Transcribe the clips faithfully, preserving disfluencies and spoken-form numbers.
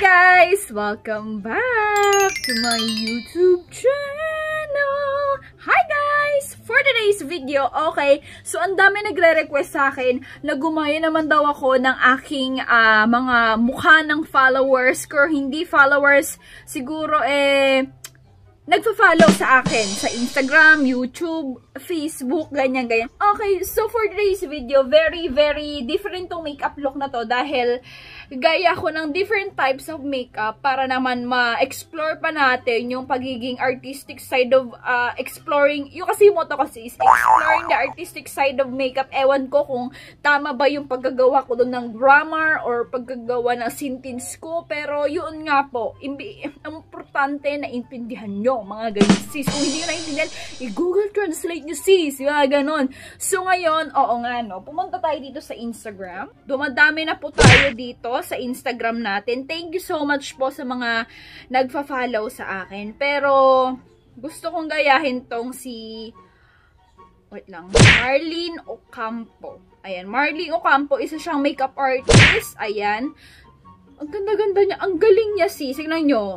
guys! Welcome back to my YouTube channel! Hi guys! For today's video, okay, so ang dami nagre-request sa akin na gumaya naman daw ako ng aking uh, mga mukha ng followers ko. Hindi followers, siguro eh, nagpa-follow sa akin sa Instagram, YouTube, Facebook, ganyan-ganyan. Okay, so for today's video, very, very different tong makeup look na to dahil gaya ko ng different types of makeup para naman ma-explore pa natin yung pagiging artistic side of uh, exploring. Yung kasi yung motto kasi is exploring the artistic side of makeup. Ewan ko kung tama ba yung paggagawa ko doon ng grammar or paggagawa ng sentence ko. Pero yun nga po, importante na intindihan nyo mga ganyan sis. Kung hindi nyo naintindihan, i-Google Translate nyo sis. Mga ganon. So ngayon, oo nga no, pumunta tayo dito sa Instagram. Dumadami na po tayo dito sa Instagram natin. Thank you so much po sa mga nagfa-follow sa akin. Pero, gusto kong gayahin tong si, wait lang, Marlene Ocampo. Ayan, Marlene Ocampo, isa siyang makeup artist. Ayan. Ang ganda-ganda niya. Ang galing niya sis. Tignan nyo.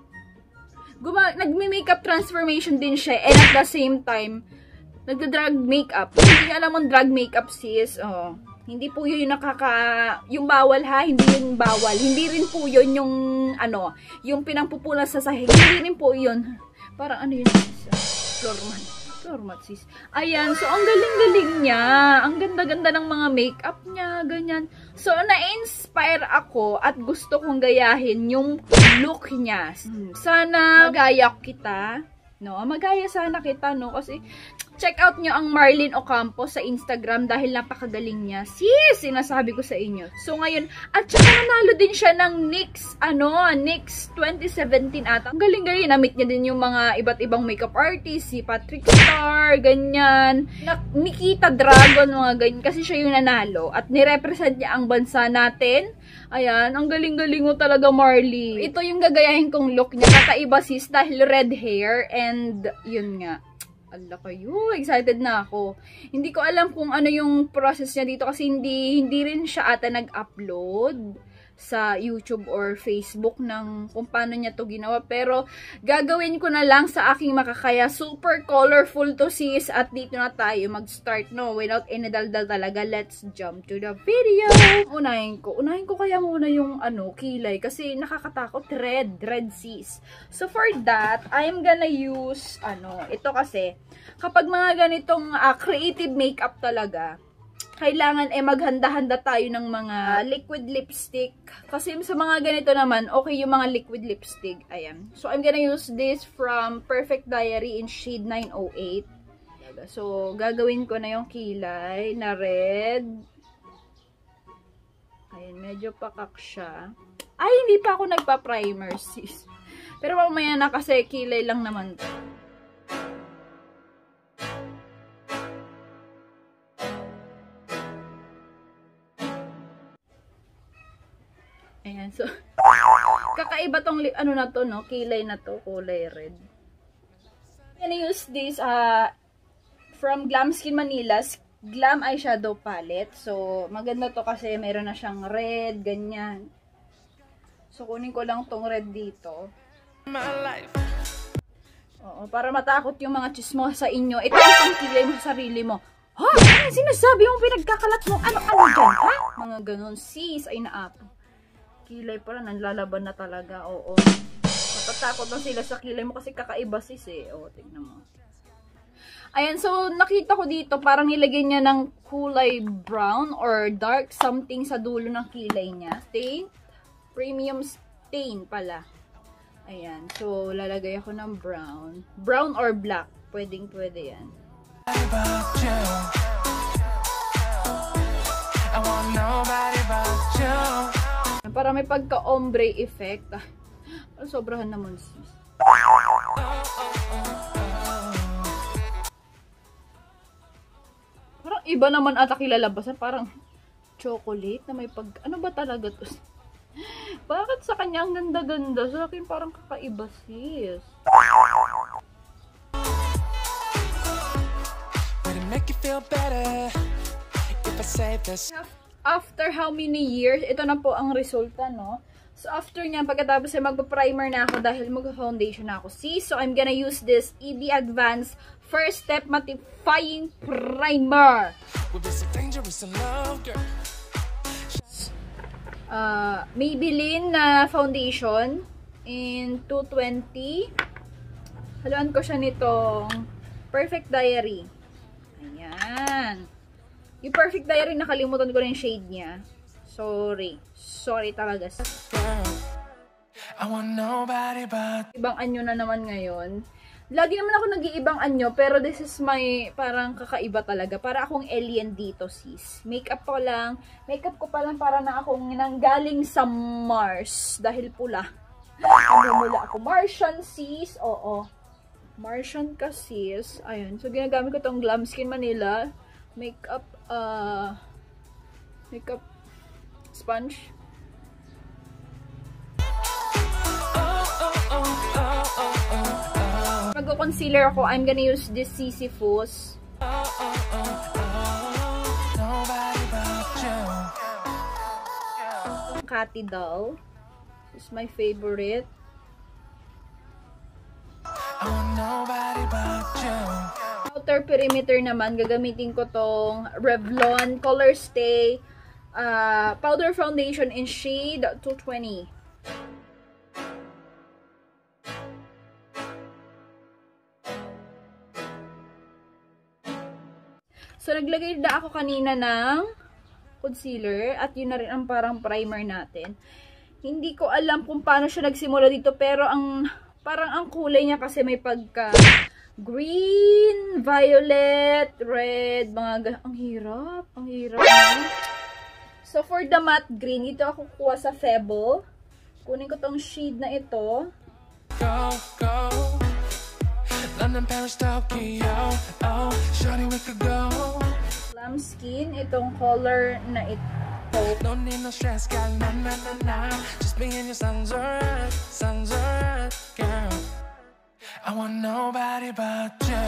Nagme-makeup transformation din siya. And at the same time, nagda-drag makeup. Hindi alam mo drag makeup sis. Oh. Hindi po yun yung nakaka... Yung bawal ha, hindi yung bawal. Hindi rin po yun yung, ano, yung pinangpupunas sa sahig. Hindi rin po yun. Parang ano yun sis? Flormat. Flormat sis. Ayan, so ang galing-galing niya. Ang ganda-ganda ng mga makeup niya, ganyan. So, na-inspire ako at gusto kong gayahin yung look niya. Sana magaya kita. No, magaya sana kita, no? Kasi, check out nyo ang Marlene Ocampo sa Instagram dahil napakagaling niya. Sis, sinasabi ko sa inyo. So, ngayon, at saka nanalo din siya ng N Y X, ano, N Y X twenty seventeen ata. Ang galing-galing, na-meet niya din yung mga iba't ibang makeup artist, si Patrick Star, ganyan. Nikita Dragon, mga ganyan, kasi siya yung nanalo. At nirepresent niya ang bansa natin. Ayan, ang galing-galing mo talaga, Marley. Ito yung gagayahin kong look niya. Kakaiba sis, dahil red hair and yun nga. Ala kayo, excited na ako. Hindi ko alam kung ano yung process niya dito kasi hindi, hindi rin siya ata nag-upload sa YouTube or Facebook ng kung paano niya to ginawa. Pero gagawin ko na lang sa aking makakaya. Super colorful to sis. At dito na tayo mag-start, no? Without any daldal talaga. Let's jump to the video. Unahin ko. Unahin ko kaya muna yung ano, kilay. Kasi nakakatakot. Red. Red sis. So for that, I'm gonna use ano, ito kasi kapag mga ganitong uh, creative makeup talaga, kailangan eh maghanda-handa tayo ng mga liquid lipstick. Kasi sa mga ganito naman, okay yung mga liquid lipstick. Ayan. So, I'm gonna use this from Perfect Diary in shade nine oh eight. So, gagawin ko na yung kilay na red. Ayan, medyo pakak siya. Ay, hindi pa ako nagpa-primer, sis. Pero mamaya na kasi kilay lang naman to. Ayan, so, kakaiba tong, ano na to, no? Kilay na to, kulay red. I'm gonna use this, uh, from Glam Skin Manila's Glam Eyeshadow Palette. So, maganda to kasi meron na siyang red, ganyan. So, kunin ko lang tong red dito. Oo, para matakot yung mga chismo sa inyo. Ito yung pang kilay mo sa sarili mo. Ha? Ano sinasabi mo pinagkakalat mo? Ano-ano dyan, ha? Mga ganun, sis, ay naapo. Kilay pala, nanlalaban na talaga, oo. Matatakot na sila sa kilay mo kasi kakaiba sis eh. O, tignan mo. Ayan, so nakita ko dito, parang nilagay niya ng kulay brown or dark something sa dulo ng kilay niya. Stain, premium stain pala. Ayan, so lalagay ako ng brown. Brown or black, pwedeng pwede yan. I want nobody but you. Para may pagka-ombre effect. Ah, sobrahan naman sis. Parang iba naman ata kilalabasan. Parang chocolate na may pag... Ano ba talaga to? Bakit sa kanya ang ganda-ganda? Sa akin parang kakaiba sis. Would it make you feel better if I say this? After how many years, ito na po ang resulta, no? So, after niya, pagkatapos ay magpa-primer na ako dahil magpa-foundation na ako. See? So, I'm gonna use this E B Advanced First Step Mattifying Primer. Uh, Maybelline na foundation in two twenty. Haluan ko siya nitong Perfect Diary. Ayan. Yung Perfect Diary, nakalimutan ko na yung shade niya. Sorry. Sorry talaga. I want nobody but... Ibang anyo na naman ngayon. Lagi naman ako nag-iibang anyo, pero this is my parang kakaiba talaga. Para akong alien dito, sis. Makeup ko lang. Makeup ko pa lang para na akong nanggaling sa Mars. Dahil pula. Namumula ako. Martian, sis. Oo. Martian ka, sis. Ayun. So, ginagamit ko tong Glam Skin Manila makeup, uh, makeup sponge. Mag-concealer ako. I'm gonna use this Sisyphus. Catty Doll. This is my favorite. Outer perimeter naman, gagamitin ko tong Revlon Color Stay uh, Powder Foundation in shade two twenty. So, naglagay na ako kanina ng concealer at yun na rin ang parang primer natin. Hindi ko alam kung paano siya nagsimula dito, pero ang parang ang kulay niya kasi may pagka green, violet, red, mga ang hirap, ang hirap. So, for the matte green, ito ako kuha sa Febo. Kunin ko tong shade na ito. Go, go. London, Paris, Tokyo. Oh, shawty, we could go. Glam Skin, itong color na ito. No need no stress, girl, na na na na. Just being your sun's alright, sun's alright, girl. I want nobody but you.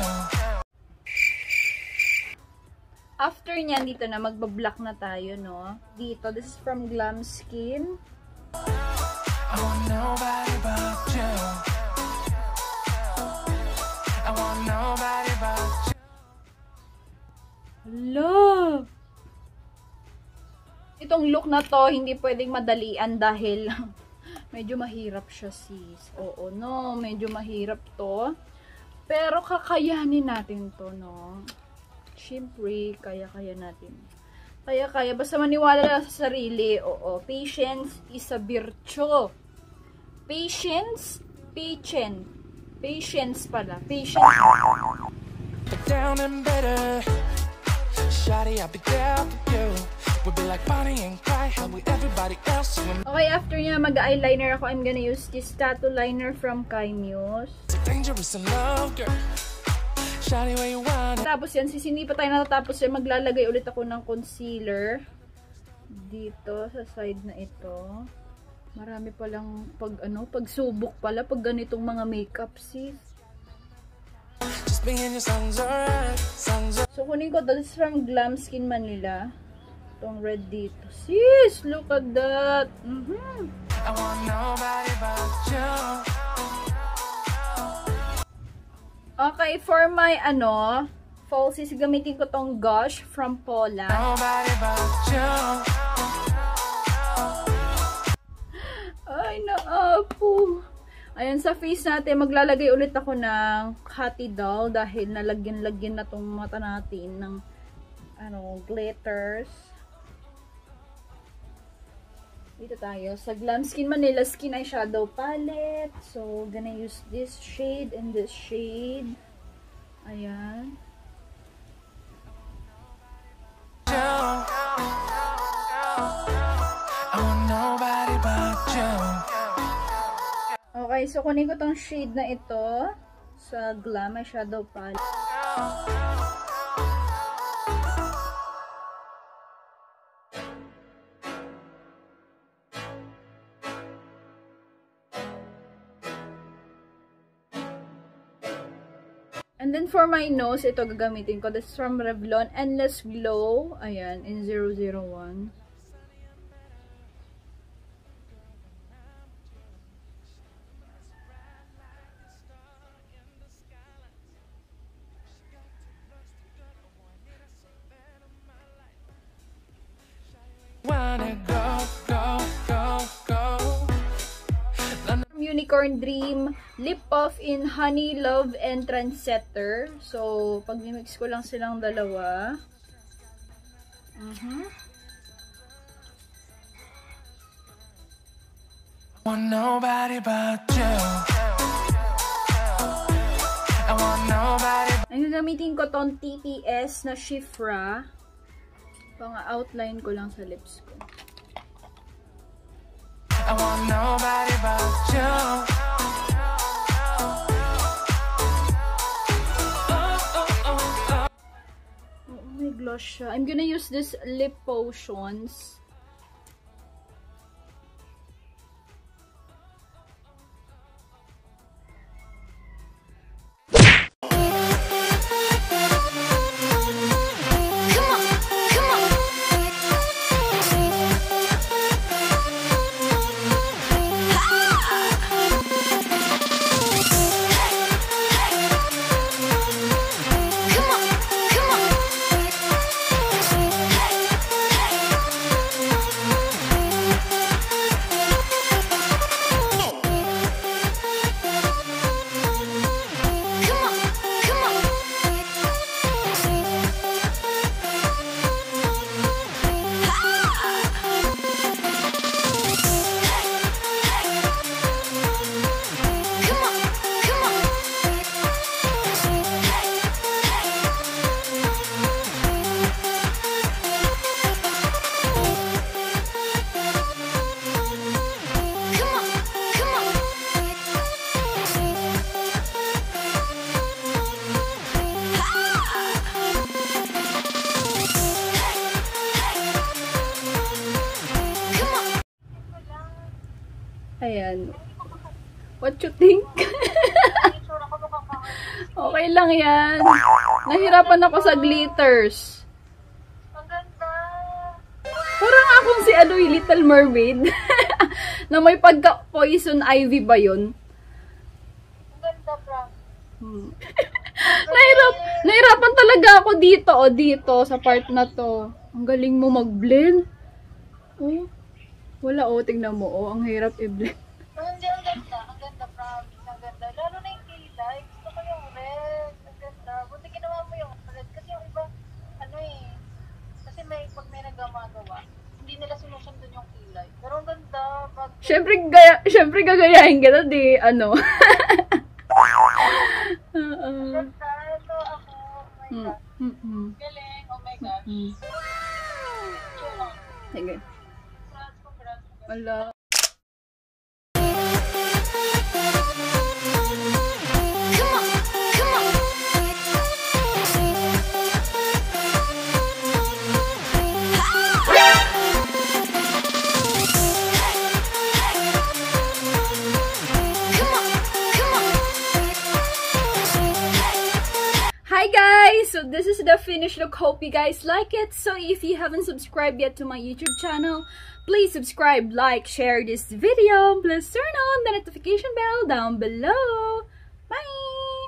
After nyan, dito na, magbablock na tayo, no? Dito, this is from Glam Skin. I want nobody but you. I want nobody but you. Love! Itong look na to, hindi pwedeng madalian dahil medyo mahirap siya, sis. Oo, no? Medyo mahirap to. Pero kakayanin natin to, no? Siyempre, kaya-kaya natin. Kaya-kaya. Basta maniwala lang sa sarili. Oo. Patience is a virtue. Patience? Patient. Patience pala. Patience. Down and better. Shawty, I'll be there for you. We'll be like Bonnie and Clyde, how with everybody else. Okay, after niya mag-eyeliner ako, I'm gonna use this tattoo liner from Kai Muse. Dangerous in love, girl. Shawty, where you want it. Tapos yan, sis, hindi pa tayo natatapos yan. Maglalagay ulit ako ng concealer dito sa side na ito. Marami palang pag ano, pagsubok pala pag ganitong mga makeup, sis. So, kunin ko, this is from Glam Skin Manila. Itong red dito. Sis, look at that. Mm-hmm. I want nobody but you. Okay, for my, ano, falsies, gamitin ko tong Gush from Pola. Nobody but you. Ay, naapo. Ayan, sa face natin, maglalagay ulit ako ng Catty Doll dahil nalagyan-lagyan na tong mata natin ng, ano, glitters. Dito tayo sa Glam Skin Manila Skin Eyeshadow Palette. So, gonna use this shade and this shade. Ayan. Okay, so kunin ko tong shade na ito sa Glam Eyeshadow Palette. And then for my nose, ito gagamitin ko. This is from Revlon Endless Glow. Ayan, in zero zero one. Unicorn Dream Lip Puff in Honey, Love, and Trendsetter. So, pag nimix ko lang silang dalawa. Uh-huh. Want nobody but you. I want nobody. Ang gagamitin ko tong T P S na Shifra. Pang-outline ko lang sa lips ko. I want nobody but you. Oh, may gloss siya. I'm gonna use this Lip Potions. Ayan. What you think? Okay lang yan. Nahirapan ako sa glitters. Parang akong si ano, Little Mermaid. Na may pagka-poison ivy ba yun? Hmm. Nahirap, nahirapan talaga ako dito, o dito, sa part na to. Ang galing mo mag-blend. Oh. Wala, oh, tingnan mo, oh, ang hirap i-blend. Oh, hindi, ang ganda, ang ganda, promise, ang ganda. Lalo na yung kilay, gusto ko yung red, ang ganda. Buti ginawa mo yung red, kasi yung iba, ano eh, kasi may, pag may nagmagawa, hindi nila sinusundin yung kilay. Pero ang ganda, pag... Siyempre, gaya, siyempre gagayahin kita, di, ano. uh, uh. Ganda, ito ako, oh my God. Mm -hmm. Galing, oh my gosh. Mm -hmm. Sige. Wala. Hi guys! So this is the finished look. Hope you guys like it. So if you haven't subscribed yet to my YouTube channel, please subscribe, like, share this video. Please turn on the notification bell down below. Bye!